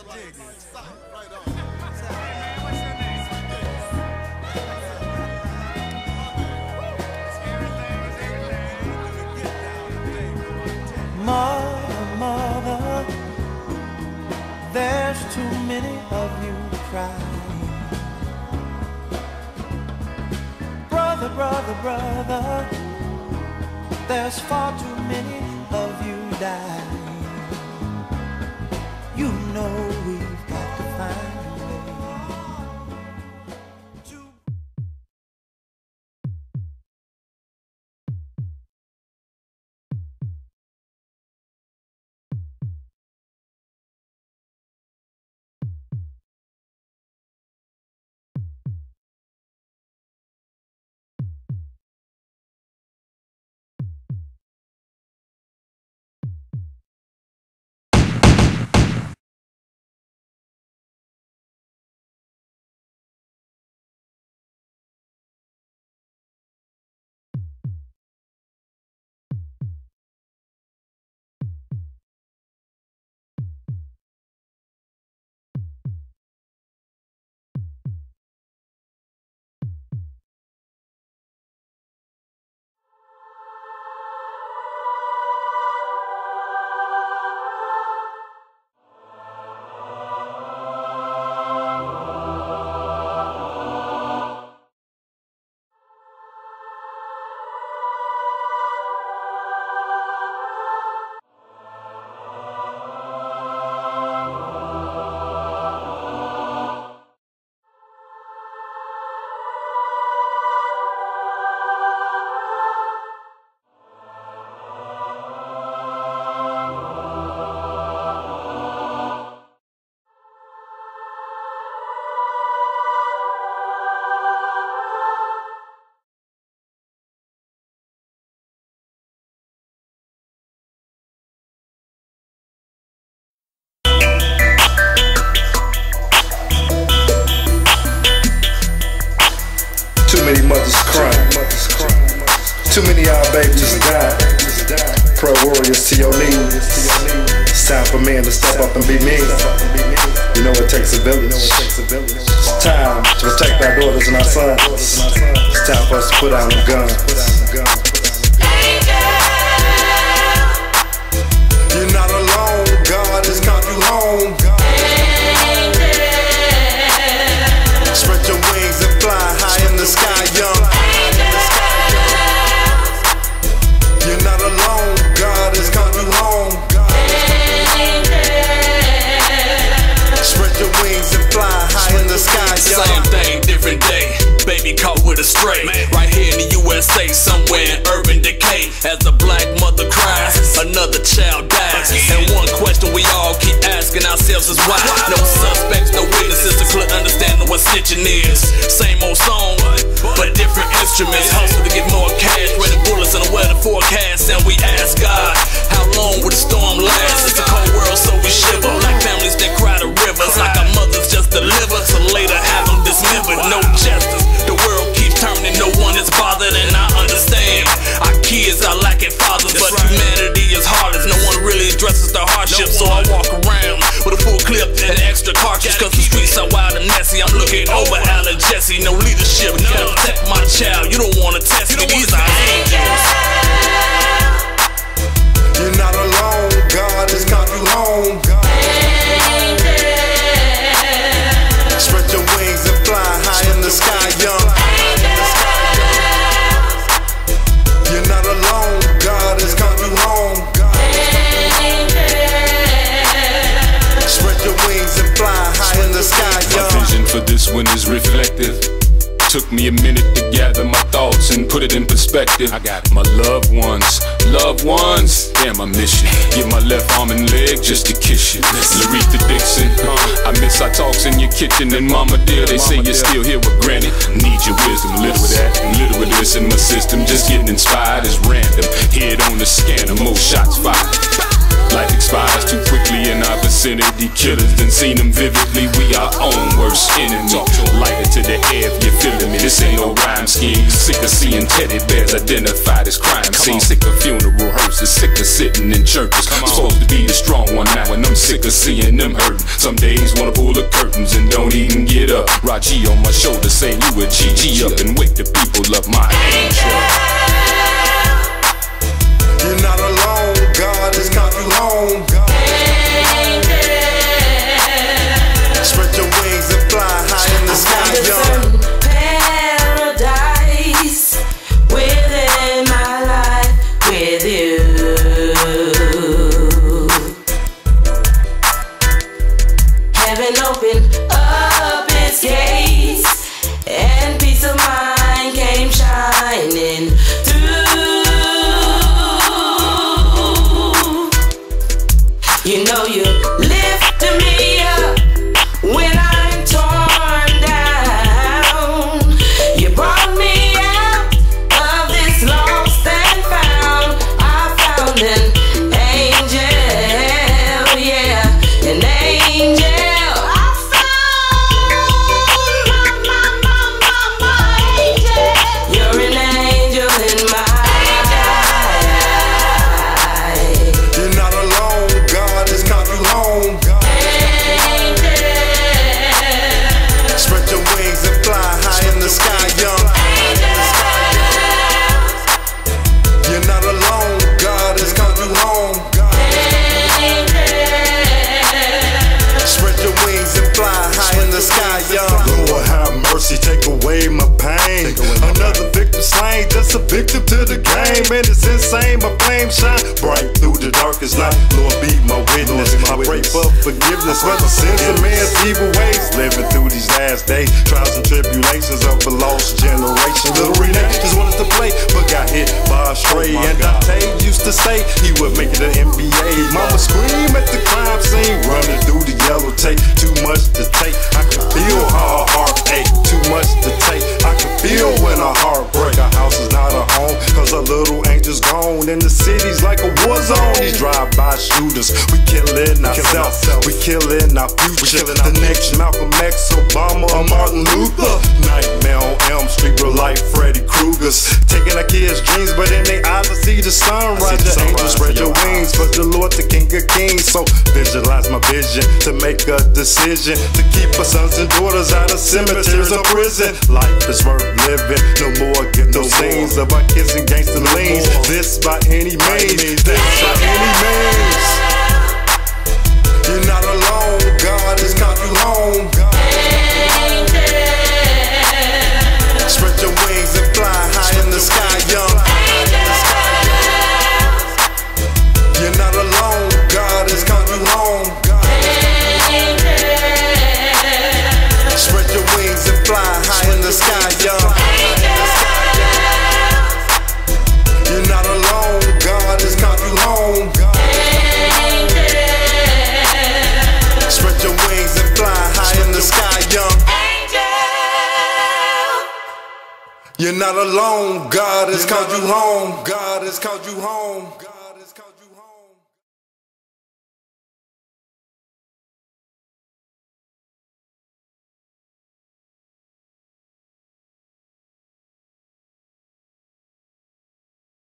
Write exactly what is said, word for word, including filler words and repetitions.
Mother, mother, there's too many of you crying. Brother, brother, brother, there's far too many of you dying. You know we've got to find a way to Too many mothers crying. Too many of our babies dying. Pro warriors to your knees. It's time for men to step up and be men. You know it takes a village. It's time to protect our daughters and our sons. It's time for us to put down the guns. You're not alone. God has called you home. Spread your wings and fly high in the sky, young. You're not alone. God has called you home. Spread your wings and fly high in the sky, young. Same thing, different day. Baby caught with a stray. Right here in the U S A, somewhere in urban decay. As a black mother cries, another child dies. And one question we all keep asking ourselves is why? No suspects, no witnesses, a clear understanding what snitching is. Same old song, but different instruments. Hustle to get more cash, ready bullets and a weather forecast. And we ask God, how long will the storm last? It's a cold world, so we shiver. Like families that cry the rivers, like our mothers just deliver to later have them dismembered. No justice, the world keeps turning, no one is bothered, and I understand. Our kids are lacking fathers, but humanity is heartless. No one really addresses the hardship, so I walk around with a full clip and extra cartridge. Cause the streets are wild and messy. I'm looking over Alan Jesse, no leadership. Gotta protect my child, you don't wanna test me. These are angels. You're not alone. God has called you home. Spread your wings and fly high in the sky, young. You're not alone. God has called you home. Spread your wings and fly high in the sky, young. My vision for this one is reflective. Took me a minute to gather my thoughts and put it in perspective. I got my loved ones, loved ones. Damn, I miss you. Give my left arm and leg just to kiss you. Laretha Dixon, I miss our talks in your kitchen. And mama dear, they say you're still here with granny. Need your wisdom, little with that, and little with this in my system. Just getting inspired is random. Head on the scanner, more shots fired. Life expires too quickly in our vicinity. Killers done seen them vividly. We our own worst enemy. Light it to the air if you're feeling me. This ain't no rhyme scheme. Sick of seeing teddy bears identified as crime scenes. Sick of funeral hearses. Sick of sitting in churches. Supposed to be the strong one now, and I'm sick of seeing them hurting. Some days wanna pull the curtains and don't even get up. Raji on my shoulder saying you a G. G up and wake the people up, my angel. You're not alone, God has called you home. Spread your wings and fly high in the sky, young. Paradise within my life with you. Heaven opened up its gates and peace of mind came shining through. You know you lifted me up when I'm torn down. You brought me out of this lost and found. I found an angel, yeah, an angel. I found my, my, my, my, my angel. You're an angel in my eye. You're not alone, God has called you home. Spread your wings and fly high in the sky, young. You're not alone, God has called you home. Spread your wings and fly high in the sky, young. Lord have mercy, take away my pain. Another victim slain, just a victim to the game. And it's insane, my flame shine bright through the darkest night. Lord be my witness, I pray for forgiveness for the sins of man's evil ways. Living through these last days, trials and tribulations of a lost generation. Little Renee just wanted to play, but got hit by a stray. And Dante used to say he would make it an N B A. Mama scream at the crime scene, running through the yellow tape. Too much to take, I can feel how her heart ache. Too much to take, I can feel when her heart break. Our house is not a home, cause our little angel's gone. And the city's like a war zone. These drive-by shooters, we killing ourselves, we killing our future. The next Malcolm X, Obama, or Martin Luther. Nightmare on Elm Street, real life Freddy Krueger's. Taking our kids' dreams, but in their eyes I see the sunrise. The angels spread your wings, but the Lord the King of Kings. So visualize my vision to make a decision to keep our sons and daughters out of cemeteries or prison. Life is worth living, no more get no scenes of our kids and gangster leans. This by any means, this by any means. You're not alone, God has called you home. Spread your wings and fly high in the sky, young. You're not alone, God has called you home. Spread your wings and fly high in the sky, young. You're not alone, God has called you home. Spread your wings and fly high in the sky, young. You're not alone, God has called you home. God has called you home. God has called you home.